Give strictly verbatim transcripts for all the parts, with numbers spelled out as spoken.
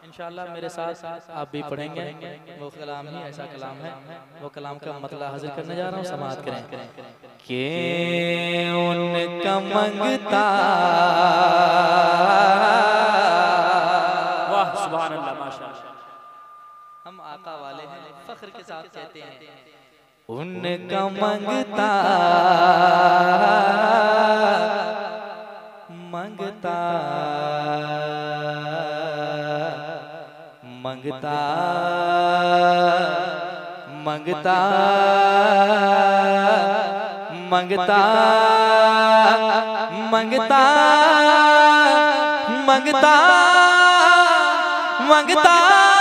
इंशाअल्लाह मेरे साथ आप भी पढ़ेंगे। वो कलाम ही ऐसा कलाम है, वो कलाम का मतलब हाजिर करने जा रहा हूँ, समाअत करें। के उनका मंगता, वाह सुभान अल्लाह माशाअल्लाह। हम आका वाले हैं, फख्र के साथ कहते हैं उनका मंगता मंगता मंगता मंगता मंगता मंगता मंगता मंगता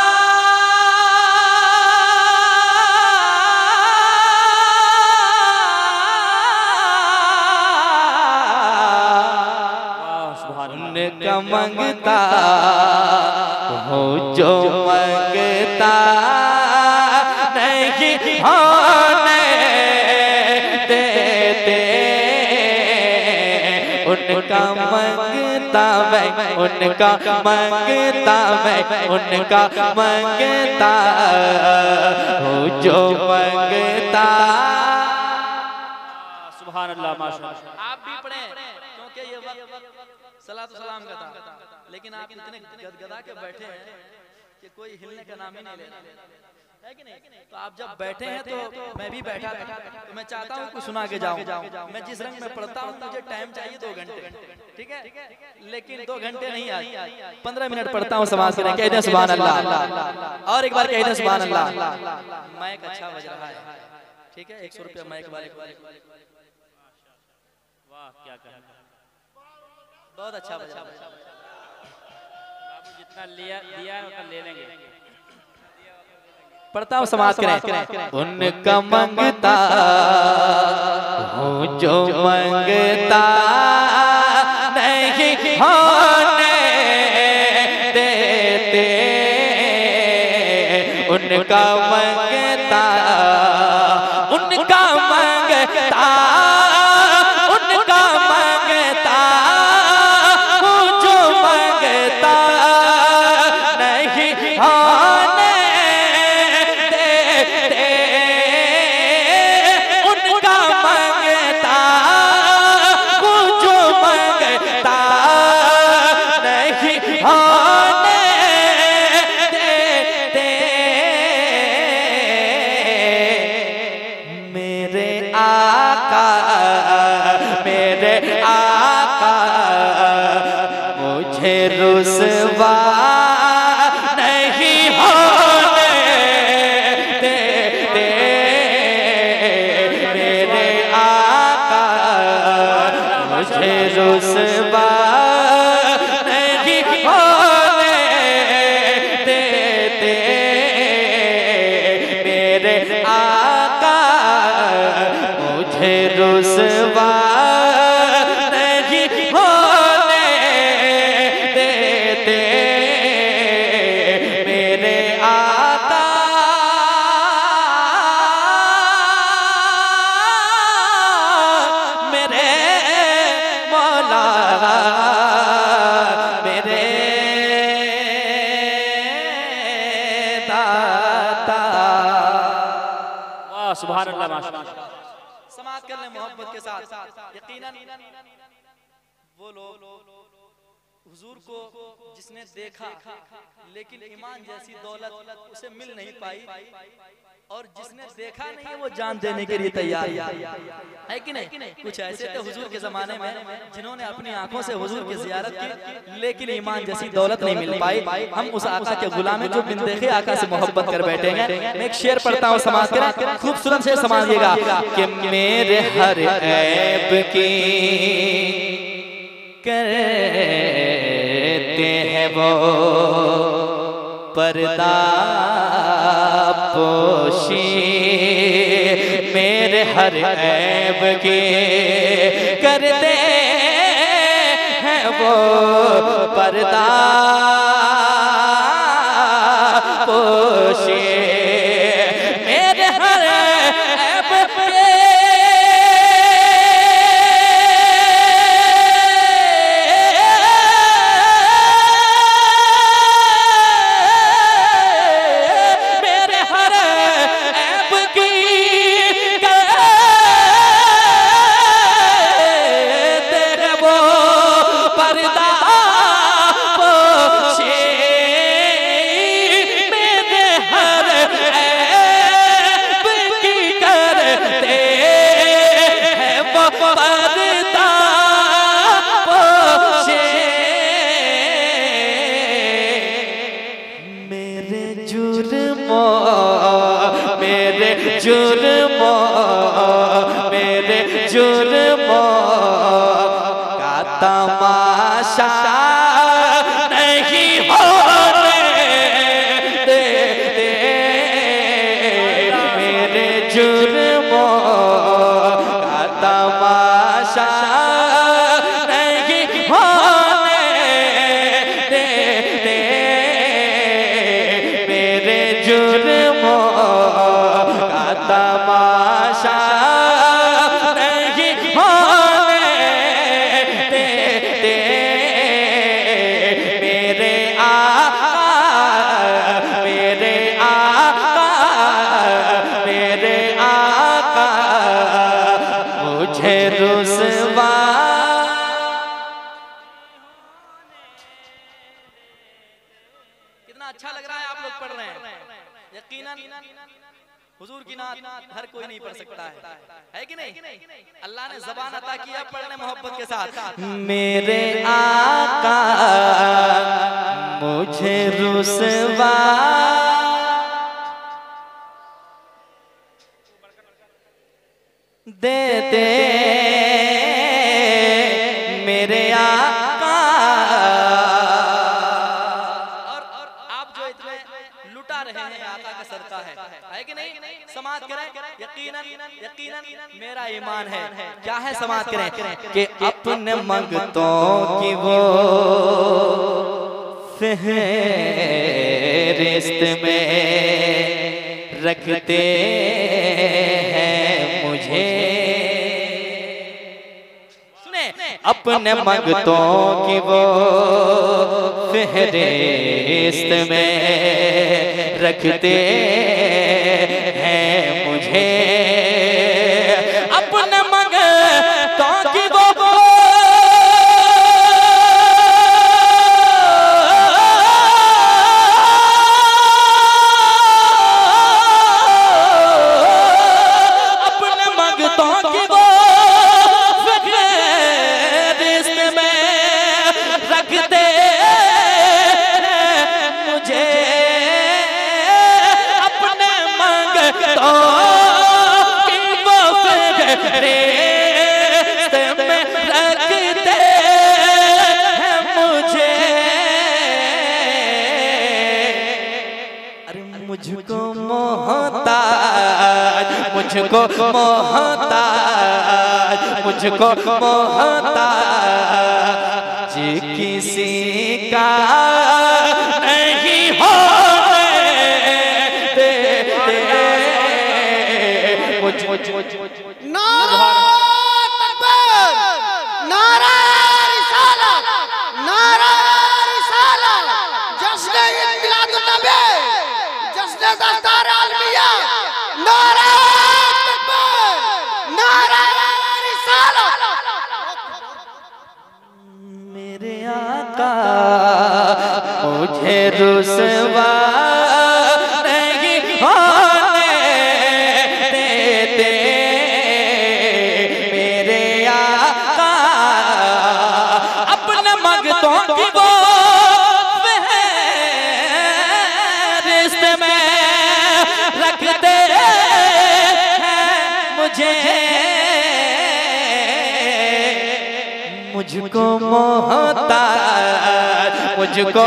उनका मंगता हो जो मंगता नहीं होने देते, उनका मंगता मैं, उनका मंगता मैं, उनका मंगता हो जो मंगता। सुभान अल्लाह माशाअल्लाह। आप भी पढ़ें क्योंकि ये वक्त सलातो सलाम का था, लेकिन आप इतने गदगदा के बैठे हैं कि कोई हिलने का नाम ही नहीं ले रहा है कि नहीं। तो आप जब बैठे हैं तो मैं भी बैठा था, तो मैं चाहता हूँ कुछ सुना के जाऊँ। मैं जिस रंग में पढ़ता हूँ मुझे टाइम चाहिए दो घंटे, ठीक है, लेकिन दो घंटे नहीं आज पंद्रह मिनट पढ़ता हूँ। समाज करें, कह दें सुभान अल्लाह, और एक बार कह दें सुभान अल्लाह। माइक अच्छा बज रहा है, ठीक है, एक सौ रुपया माइक वाले को। वाह क्या कहना, बहुत अच्छा बजा। बाबू जितना लिया दिया है उतना ले लेंगे। पढ़ता हूँ, समाज करें। उनका मंगता हूँ जो मंगता नहीं होने देते, उनका मंगता, उनका मंगता, उनका मंगता जो मंगता नहीं होने देते, उनका मंगता जो मंगता नहीं होने देते। मेरे आका, मेरे आका मुझे रुसवा नहीं होने देते, मेरे आका मुझे रुसवा नहीं होने देते, मेरे आका मुझे रुसवा नहीं होने देते, मेरे आका मेरे मौला मेरे दाता। वाह सुभान अल्लाह माशाअल्लाह। समाअत कर लें मोहब्बत के साथ। यकीनन वो लोग हुजूर को जिसने देखा लेकिन ईमान जैसी दौलत उसे मिल नहीं पाई, और जिसने देखा नहीं वो जान देने के लिए तैयार है कि नहीं। कुछ ऐसे थे हुजूर के जमाने में जिन्होंने अपनी आंखों से हुजूर की जियारत की, लेकिन ईमान जैसी दौलत नहीं मिल पाई। हम उस आका के गुलाम हैं जो बिन देखे आका से मोहब्बत कर बैठेंगे। मैं एक शेर पढ़ता हूँ, समाज करें, खूबसूरत से समझिएगा कि मेरे हर ऐब की करते हैं वो पर्दा पोशी, मेरे हर ऐब की करते हैं वो पर्दा पोशी, मेरे हर ऐब पे जुर्मों मेरे जुर्मों का तमाशा नहीं होने देते, मेरे जुर्मों का तमाशा नहीं होने देते, मेरे जुर्मों का तमाशा नहीं होने देते, मेरे आका मेरे आका मेरे आका मुझे रुसवा कितना अच्छा लग रहा है, आप लोग पढ़ रहे हैं। यकीनन हुजूर की नात हर कोई नहीं पढ़ सकता है, है कि नहीं? अल्लाह ने ज़बान अता किया पढ़ने मोहब्बत के साथ। मेरे आका मुझे रुसवा दे दे, मेरे आका। और आप जो इतने लुटा रहे हैं आका का सदका है, है कि नहीं? समात करें। यकीनन यकीनन मेरा ईमान है। क्या है? समात करें कि अपने मंगतों की वो फहरिस्त में रखते हैं मुझे, सुने अपने मंगतों की वो फहरिस्त में रखते हैं मुझे, अपने मंगतों की वो अपने मंगतों की वो फहरिस्त में रखते मुझे, अपने मंगतों की वो फहरिस्त में रखते हैं मुझे। अरे मुझको मोहताज मुझको मोहताज मुझको मोहताज किसी का नहीं होने देते, मुझ मुझ मुझ नारा तकबीर, नारा रिसालत, नारा रिसालत, जश्न मिलादुन नबी, जश्न दस्तार आलमिया, नारा तकबीर, नारा रिसालत। मेरे आका मुझे रुसवा नहीं होने देते, मेरे आका अपने मंगतों की वो फहरिस्त में रखते हैं मुझे, मुझको मोहताज मुझको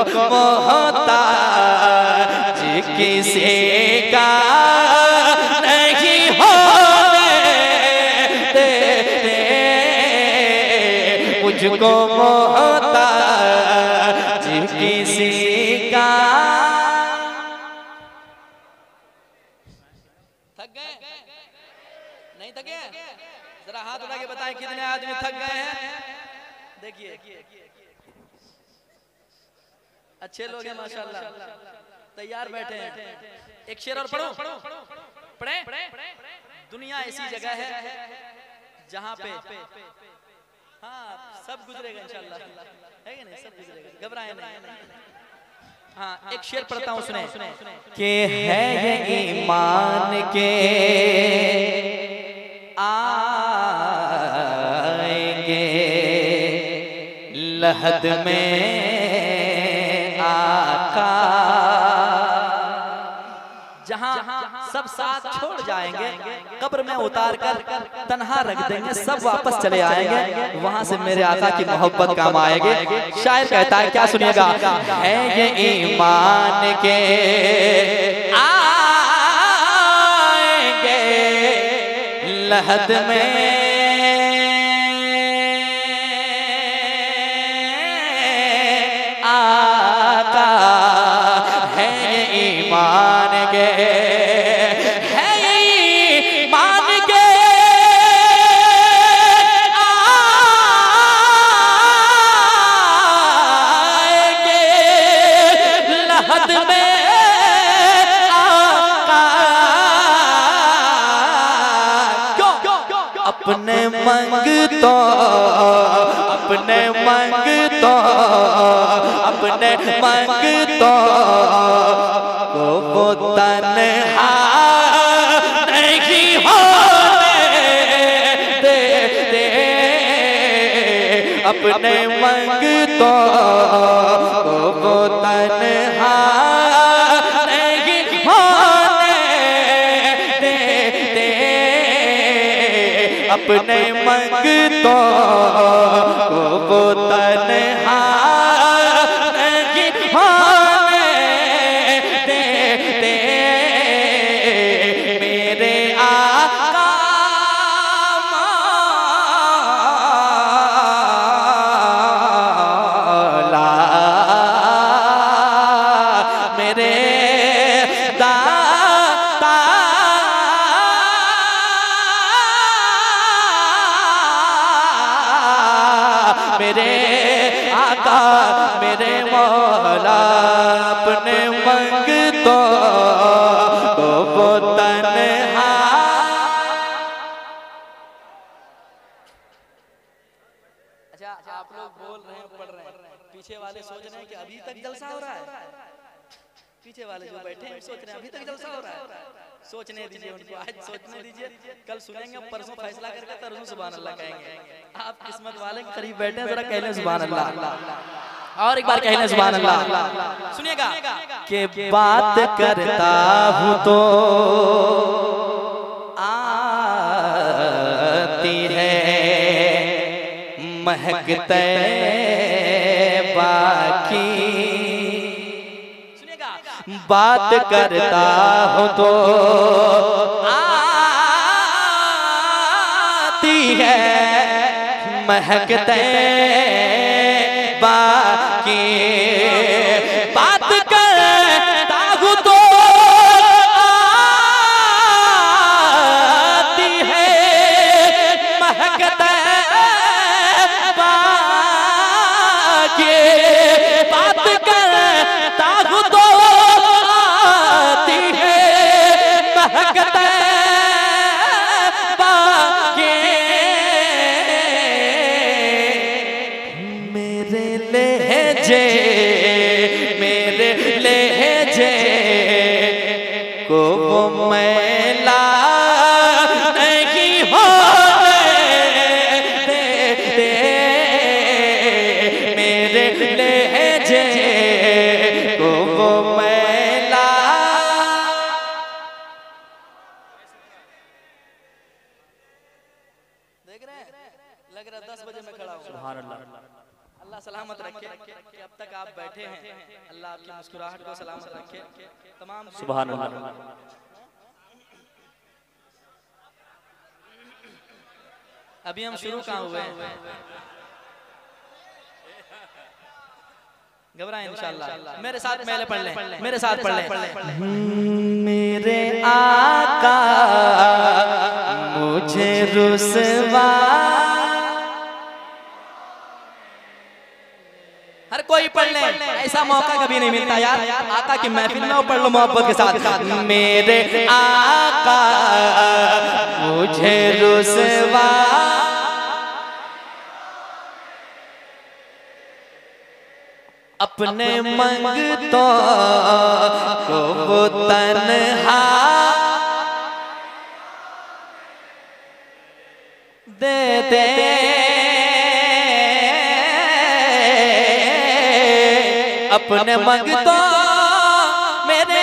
मोहताज किसी का नहीं होने देते, मुझको मोहताज किसी का। थक गए? नहीं थके? जरा हाथ उठा के बताएं कितने आदमी थक गए हैं। देखिए अच्छे लोग हैं माशाल्लाह, तैयार बैठे हैं। एक शेर और पढ़ो, पढ़े। दुनिया ऐसी जगह है जहाँ पे हाँ सब गुजरेगा इंशाल्लाह, है कि नहीं? सब गुजरेगा, घबराए नहीं। हाँ एक शेर पढ़ता हूँ, सुने। कि है ये ईमान के आएंगे लहद में आका, जहाँ सब साथ छोड़ जाएंगे, कब्र में उतार कर तन्हा रख देंगे, सब वापस चले आएंगे, वहां से मेरे आका की मोहब्बत काम आएगी। शायर कहता है, क्या सुनिएगा, है ये ईमान के आएंगे लहद में आका, है ये ईमान के, है ये ईमान के आएंगे लहद में आका। क्यों? अपने मंगतो अपने मंगतो अपने मंगतो को वो तन्हा नहीं होने देते, अपने मंगतो को वो तन्हा नहीं होने देते, अपने मंगतो को वो तन्हा नहीं होने देते, मेरे आका मौला, मेरे दाता मेरे आका मेरे मौला, अपने मंगतो को वो तन्हा। अच्छा, आप लोग बोल रहे हैं, पढ़ रहे हैं, पीछे वाले सोच रहे हैं कि अभी तक जलसा हो रहा है, पीछे वाले जो बैठे हैं सोच रहे हैं अभी तक जलसा हो रहा है। सोचने दीजिए उनको, आज सोचने दीजिए, कल सुनेंगे, परसों फैसला करके तरसों सुभान अल्लाह कहेंगे। आप किस्मत वाले के करीब बैठे हैं, जरा कह लें सुभान अल्लाह, और एक बार कह लें सुभान अल्लाह। सुनिएगा, के बात करता हूँ तो आती है महकते बाकी, बात करता हूँ तो आती है महकते बाकी, बात करता हूँ तो आती है महकते बाकी, बात करता हूँ तो महकते बाकी, मेरे लहजे मेरे लहजे को वो मैला नहीं होने देते, मेरे लहजे को वो मैला। देख रहे हैं, लग रहा दस बजे में खड़ा हूँ। सुभान अल्लाह, अल्लाह सलामत रखे कि अब तक आप बैठे हैं, अल्लाह आपकी मुस्कुराहट को सलामत रखे तमाम। सुभान अल्लाह। अभी हम शुरू कहाँ हुए हैं, घबराएं इंशाअल्लाह, मेरे साथ पहले पढ़ लें, मेरे साथ पढ़ लें। मेरे आका मुझे रुसवा, हर कोई पढ़ ले, ऐसा मौका कभी नहीं मिलता यार, आका की महफिल में पढ़ लो मोहब्बत के साथ। मेरे आका मुझे रुसवा अपने मंगतों को वो तन्हा दे दे, अपने मंगतों मेरे